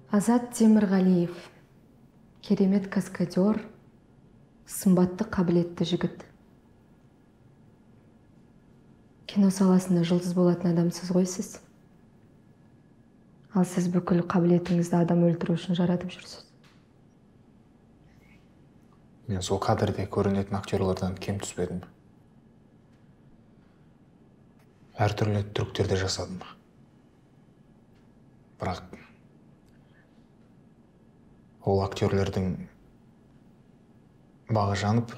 Азат Темірғалиев, керемет каскадер, сымбатты қабілетті жігіт. Кино саласында жұлдыз болатын адамсыз ғой сіз. Ал сіз бүкіл қабілетіңізді адам өлтіру үшін жаратып жүрсіз. Мен сол кадрде көрінетін актерлардан кем түспедім. Әртүрлі түріктерді жасадым. Бірақ ол актерлердің бағы жанып,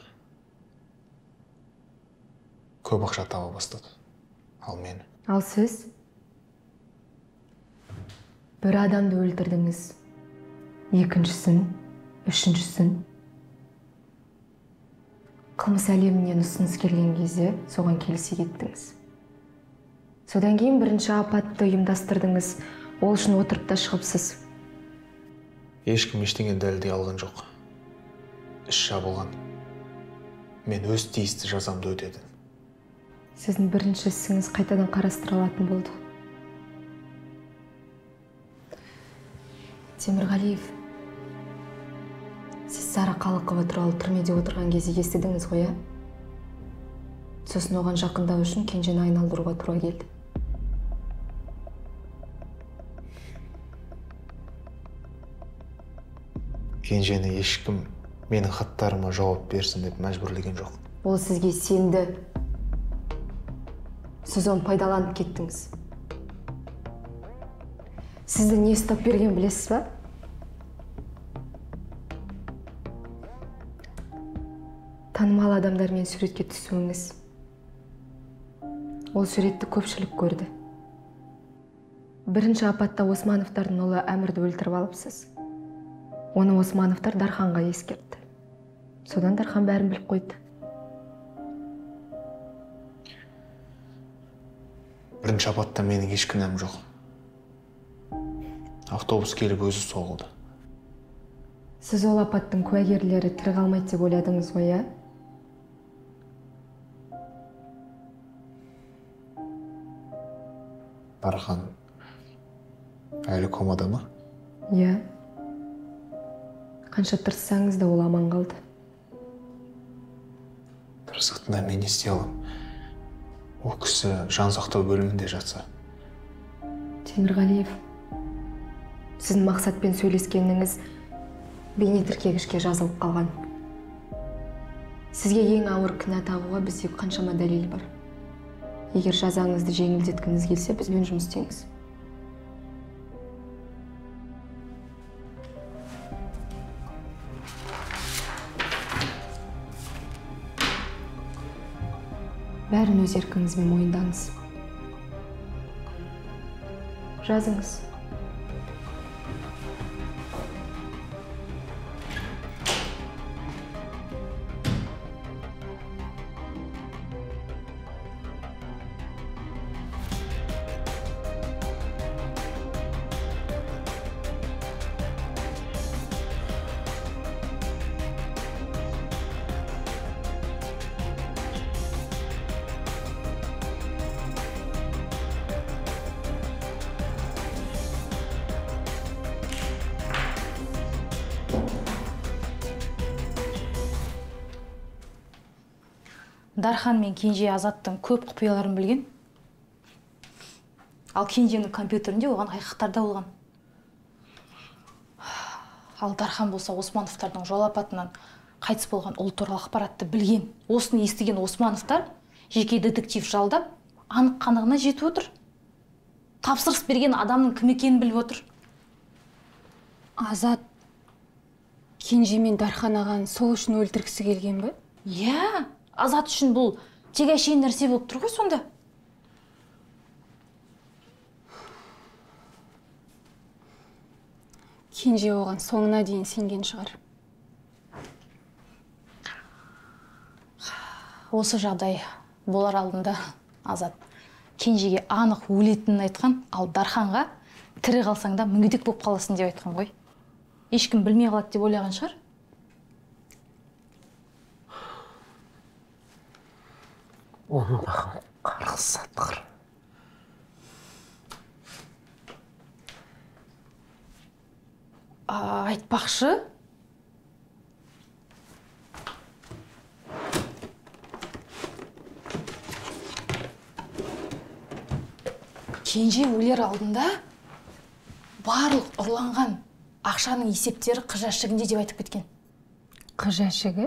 көп ақша таба бастады. Ал мен. Ал сіз бір адамды өлтірдіңіз, екіншісін, үшіншісін. Қылмыс әлемінен ұсыныс келген кезде соған келісе кеттіңіз. Содан кейін бірінші апатты ұйымдастырдыңыз, ол үшін отырып та шығыпсыз. Ешкім ештеңе дәлелдей алған жоқ. Іс жабылған. Мен өз тиісті жазамды өтедім. Сіздің бірінші ісіңіз қайтадан қарастырылатын болды. Темірғалиев, сіз Сара Қалықова туралы түрмеде отырған кезде естідіңіз ғой, ә? Сосын оған жақындау үшін Кенжені айналдыруға тура келді. Кенжені ешкім менің хаттарыма жауап берсін деп мәжбүрлеген жоқ. Ол сізге сенді. Сіз оны пайдаланып кеттіңіз. Сізді не ұстап берген білесіз ба? Танымал адамдармен суретке түсуіңіз. Ол суретті көпшілік көрді. Бірінші апатта Османовтардың ұлы Әмірді өлтіріп алыпсыз. Оны Османовтар Дарханға ескертті. Содан Дархан бәрін біліп қойды. Бірінші апатта менің еш кінәм жоқ. Автобус келіп өзі соғылды. Сіз ол апаттың куәгерлері тірі қалмайды деп ойладыңыз ғой, ә? Дархан әлі комада ма? Иә. Қанша тырыссаңыз да ол аман қалды. Тырысықтың мен не істей аламын? Ол кісі жан сақтау бөлімінде жатса. Темірғалиев, сіздің мақсатпен сөйлескеніңіз бейнетіркегішке жазылып қалған. Сізге ең ауыр кінә тағуға бізде қаншама дәлел бар. Егер жазаңызды жеңілдеткіңіз келсе, бізбен жұмыс істеңіз. Бәрін өз еркіңізбен мойындаңыз. Жазыңыз. Дархан мен Кенже Азаттың көп құпияларын білген. Ал Кенженің компьютерінде оған айқықтарда болған. Ал Дархан болса Османовтардың жол апатынан қайтыс болған ұл туралы ақпаратты білген. Осыны естіген Османовтар жеке детектив жалдап, анық қанығына жетіп отыр. Тапсырыс берген адамның кім екенін біліп отыр. Азат Кенже мен Дархан ағаны сол үшін өлтіргісі келген бе? Иә, Азат үшін бұл тек әшейін нәрсе болып тұр ғой сонда. Кенже оған соңына дейін сенген шығар. Осы жағдай болар алдында Азат Кенжеге анық өлетінін айтқан, ал Дарханға тірі қалсаң да мүгедек болып қаласың деп айтқан ғой. Ешкім білмей қалады деп ойлаған шығар. Оны бақым қарғыс сатқыр. Айтпақшы, Кенже өлер алдында барлық ұрланған ақшаның есептері қыз жәшігінде деп айтып кеткен. Қыз жәшігі?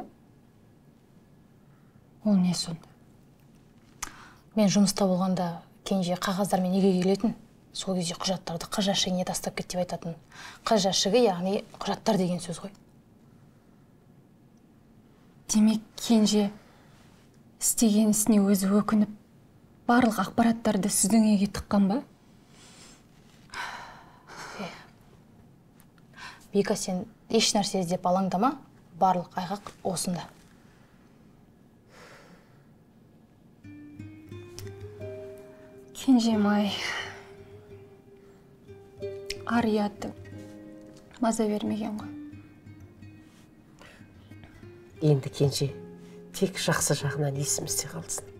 Ол не сонда? Мен жұмыста болғанда Кенже қағаздармен үйге келетін. Сол кезде құжаттарды қыз жәшігіне тастап кет деп айтатын. Қыз жәшігі, яғни құжаттар деген сөз ғой. Демек, Кенже істеген ісіне өзі өкініп, барлық ақпараттарды сіздің үйге тыққан ба? Бека, сен еш нәрсе іздеп алаңдама, барлық айғақ осында. Кенжем-ай, ар ұяты маза бермеген ғой. Енді Кенже тек жақсы жағынан есімізде қалсын.